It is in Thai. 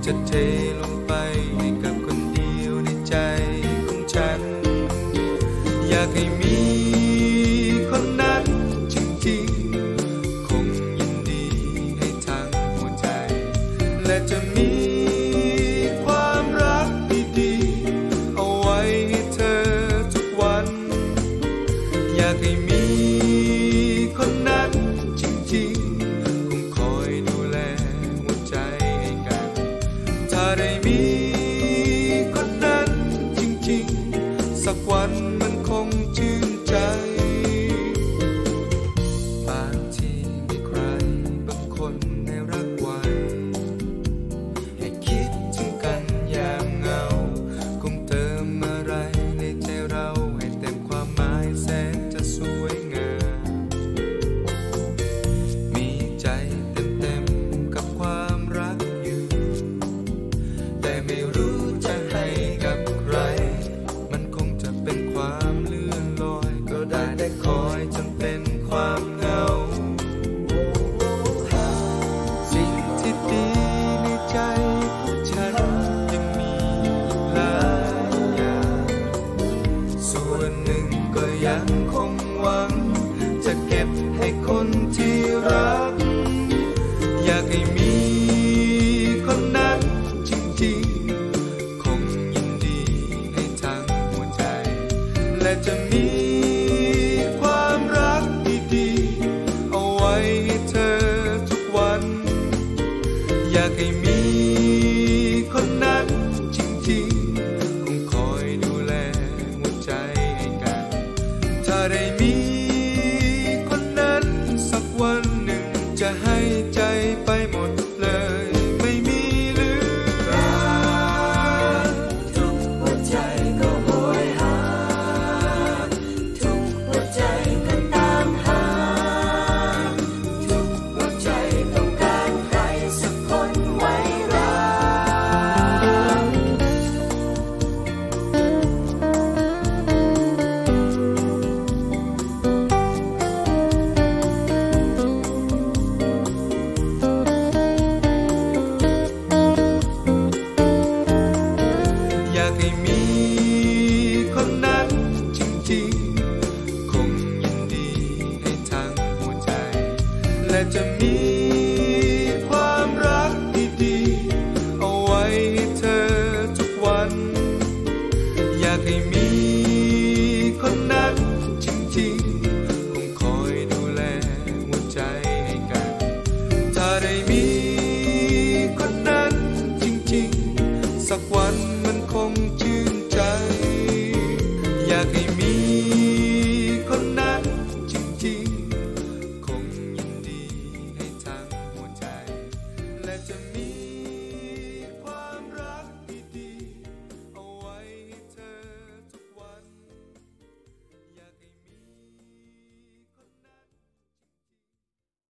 จะเทลงไปให้กับคนเดียวในใจของฉันอยากให้มีคนนั้นจริงๆคงยินดีให้ทั้งหัวใจและจะมีความรักดีๆเอาไว้ให้เธอทุกวันอยากให้มีคนนั้นจริงๆคงคอยดูแลหัวใจให้กันถ้าได้มีคนนั้นจริงๆสักวันมันคงชื่นใจบางทีมีใครบางคนให้รักไว้ให้คิดถึงกันยามเหงาคงเติมอะไรในใจเราให้เต็มความหมายแสนจะสวยงามมีใจเต็มๆกับความรักอยู่แต่ไม่รู้จะให้กับใครมันคงจะเป็นความเลื่อนลอยก็ได้แต่คอยจนเป็นความเหงาสิ่งที่ดีในใจของฉันยังมีอีกหลายอย่างส่วนหนึ่งก็ยังคงหวังจะเก็บให้คนที่รักอยากให้มีคนนั้นจริงๆคงยินดีให้ทั้งหัวใจและจะมีความรักดีๆเอาไว้ให้เธอทุกวันอยากให้มีคนนั้นจริงๆคงคอยดูแลหัวใจให้กันถ้าได้มีคนนั้นสักวันหนึ่งจะให้ใจไปหมดเลยไม่มีเหลือทุกหัวใจก็โหยหาทุกหัวใจก็ตามหาทุกหัวใจต้องการใครสักคนไว้รักอยากให้มีคนนั้นจริงๆคงยินดีให้ทั้งหัวใจและจะมีความรักดีๆเอาไว้ให้เธอทุกวันอยากให้มีคนนั้นจริงๆคงคอยดูแลหัวใจให้กันถ้าได้มีคนนั้นจริงๆสักวันมันคงชื่นใจอยากให้มีคนนั้นจริงๆคงยินดีให้ทั้งหัวใจและจะมี